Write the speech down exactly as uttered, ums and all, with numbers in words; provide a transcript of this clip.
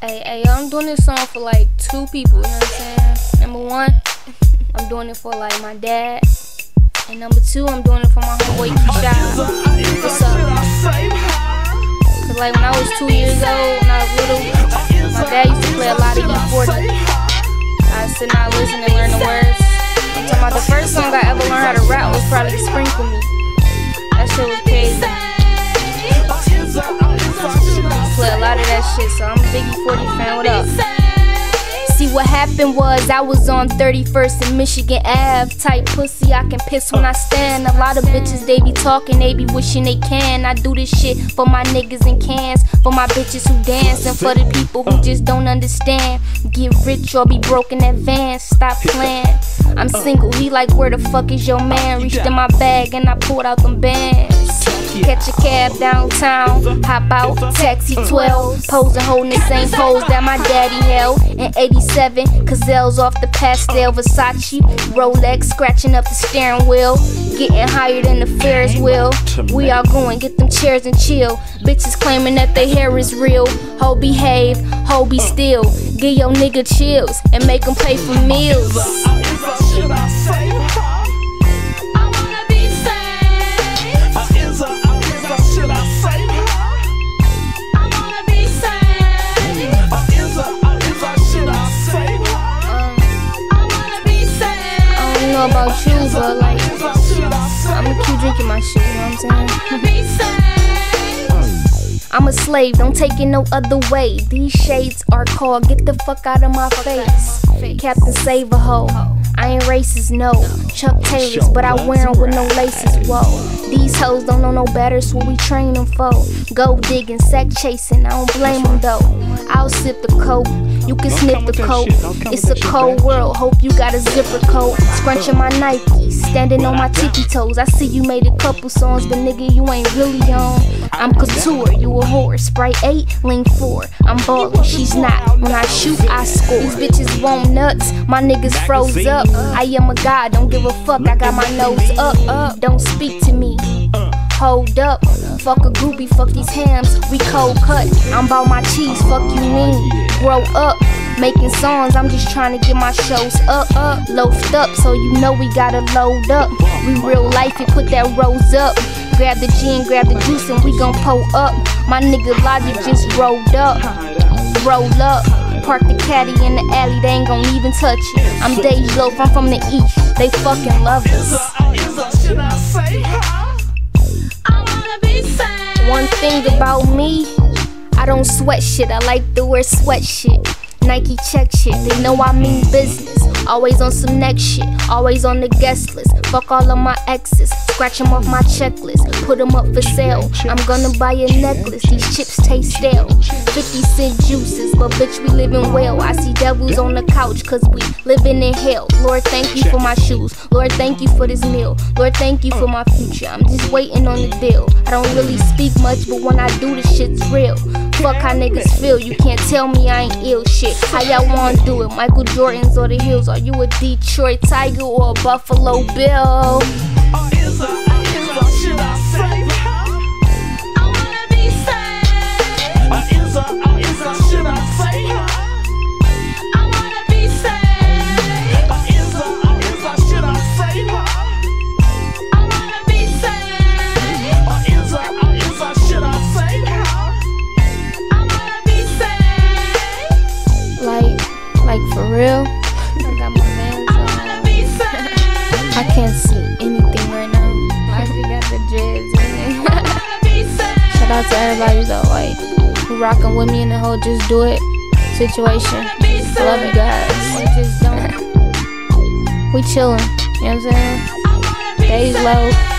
Hey, hey, I'm doing this song for like two people, you know what I'm saying? Number one, I'm doing it for like my dad. And number two, I'm doing it for my homeboy Keyshawn. What's up? Cause like when I was two years old, when I was little, my dad used to play a lot of E forty. I sit down, listen, and learn the words. I'm talking about the first song I ever learned how to rap was probably Sprinkle Me. That shit was crazy. Play a lot of that shit, so I'm a big E forty fan. What up? See, what happened was I was on thirty-first and Michigan Ave. Type pussy, I can piss when I stand. A lot of bitches, they be talking, they be wishing they can. I do this shit for my niggas in cans, for my bitches who dance, and for the people who just don't understand. Get rich or be broke in advance. Stop playing. I'm single, he like, where the fuck is your man? Reached in my bag and I pulled out them bands. Catch a cab downtown, hop out, taxi twelve, posing holding the same pose that my daddy held in eighty-seven. Gazelles off the pastel, Versace, Rolex, scratching up the steering wheel, getting higher than the Ferris wheel. We all going, get them chairs and chill. Bitches claiming that their hair is real. Ho behave, ho be still. Give your nigga chills and make him pay for meals. About you, but like, I'ma keep drinking my shit, you know what I'm saying? I'm a slave, don't take it no other way. These shades are called get the fuck out of my face. Captain Save a hoe, I ain't racist, no. Chuck Taylors, but I wear them with no laces, whoa. These hoes don't know no better, so we train them for. Gold digging, sack chasing, I don't blame them though. I'll sip the coke, you can sniff the coke. It's a cold world, hope you got a zipper coat. Scrunching my Nikes, standing on my tippy toes. I see you made a couple songs, but nigga, you ain't really on. I'm couture, you a whore. Sprite eight, link four. I'm ballin', she's not. When I shoot, I score. These bitches want nuts, my niggas froze up. I am a god, don't give a fuck, I got my nose up, up. Don't speak to me, hold up. Fuck a groupie, fuck these hams, we cold cut. I'm bout my cheese, fuck you mean. Grow up, making songs, I'm just trying to get my shows up, up. Loafed up, so you know we gotta load up. We real life and put that rose up. Grab the gin, grab the juice, and we gon' pull up. My nigga Logic just rolled up, roll up. Park the caddy in the alley, they ain't gon' even touch it. I'm Dej Loaf, I'm from the east, they fucking love us. One thing about me, I don't sweat shit, I like to wear sweat shit. Nike check shit, they know I mean business. Always on some next shit, always on the guest list. Fuck all of my exes, scratch them off my checklist. Put them up for sale, I'm gonna buy a necklace. These chips taste stale, fifty cent juices, but bitch we living well. I see devils on the couch cause we living in hell. Lord thank you for my shoes, Lord thank you for this meal, Lord thank you for my future. I'm just waiting on the deal. I don't really speak much, but when I do the shit's real. Fuck how niggas feel, you can't tell me I ain't ill shit. How y'all wanna do it, Michael Jordans or the Hills? Are you a Detroit Tiger or a Buffalo Bill? Like for real, I got my mans on. I can't see anything right now. I just got the dreads in it. Shout out to everybody though, like who rockin' with me in the whole just do it situation. Love you guys. We just don't. We chillin', you know what I'm saying? Dej Loaf.